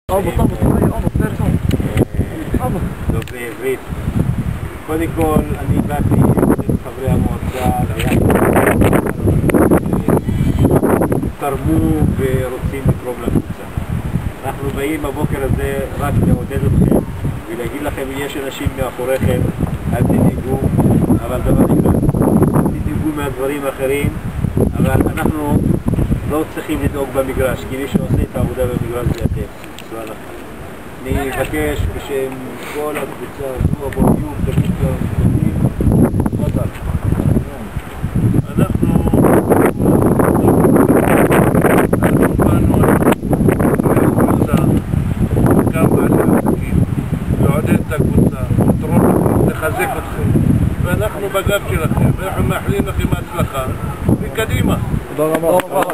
דוברי עברית. קודם כל, אני באתי עם חברי המועצה תרמו ורוצים לתרום לקבוצה. אנחנו באים בבוקר הזה רק לעודד אתכם ולהגיד לכם, יש אנשים מאחוריכם, אל תדאגו, אבל דבר אחד, תדאגו מהדברים האחרים, אבל אנחנו לא צריכים לדאוג במגרש, כי מי שעושה את העבודה במגרש זה אתם. אני מבקש בשם כל הקבוצה הזו, הבודיוק, בקבוצה המתקדמים, תפדל. אנחנו באנו לקבוצה, גם בעלי עסקים, לעודד את הקבוצה, לחזק אתכם, ואנחנו בגב שלכם, ואנחנו מאחלים לכם הצלחה, וקדימה. תודה רבה.